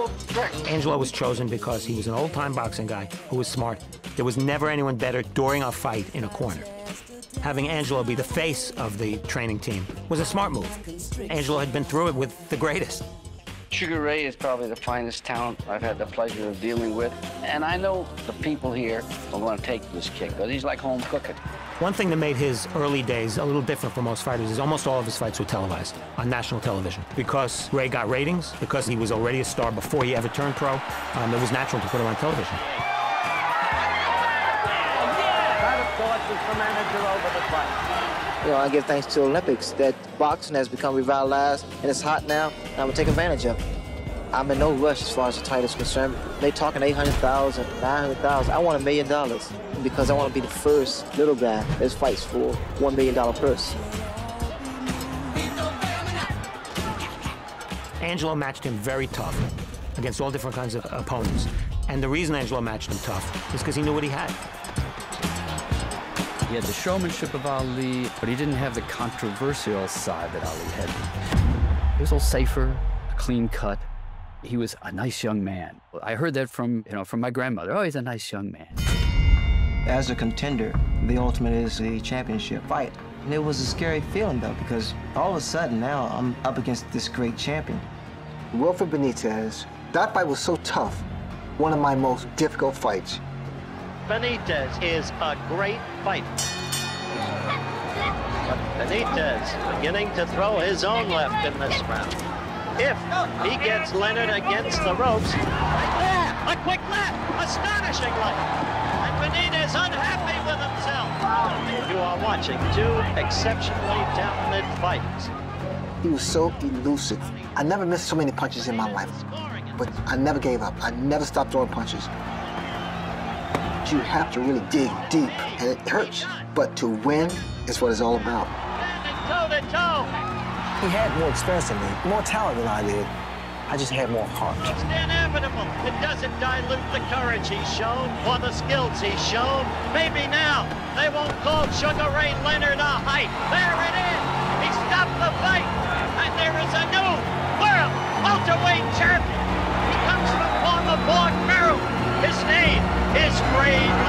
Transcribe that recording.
Angelo was chosen because he was an old-time boxing guy who was smart. There was never anyone better during a fight in a corner. Having Angelo be the face of the training team was a smart move. Angelo had been through it with the greatest. Sugar Ray is probably the finest talent I've had the pleasure of dealing with. And I know the people here are going to take this kick, because he's like home cooking. One thing that made his early days a little different from most fighters is almost all of his fights were televised on national television. Because Ray got ratings, because he was already a star before he ever turned pro, it was natural to put him on television. That, of course, is the manager over the fight. You know, I give thanks to the Olympics that boxing has become revitalized and it's hot now, and I'm gonna take advantage of it. I'm in no rush as far as the title is concerned. They talking 800,000, 900,000. I want $1 million because I want to be the first little guy that fights for $1 million purse. Angelo matched him very tough against all different kinds of opponents. And the reason Angelo matched him tough is because he knew what he had. He had the showmanship of Ali, but he didn't have the controversial side that Ali had. He was a little safer, clean cut. He was a nice young man. I heard that from my grandmother. Oh, he's a nice young man. As a contender, the ultimate is the championship fight. And it was a scary feeling, though, because all of a sudden now I'm up against this great champion. Wilfred Benitez, that fight was so tough. One of my most difficult fights. Benitez is a great fighter. But Benitez beginning to throw his own left in this round. If he gets Leonard against the ropes, a quick left, astonishing left. And Benitez unhappy with himself. You are watching two exceptionally talented fighters. He was so elusive. I never missed so many punches in my life, but I never gave up. I never stopped throwing punches. You have to really dig deep, and it hurts. But to win is what it's all about. Toe to toe. He had more experience than me, more talent than I did. I just had more heart. It's inevitable. It doesn't dilute the courage he's shown or the skills he's shown. Maybe now they won't call Sugar Ray Leonard a height. There it is. He stopped the fight, and there is a new world welterweight champion. He comes from former Peru. His name is Ray Leonard.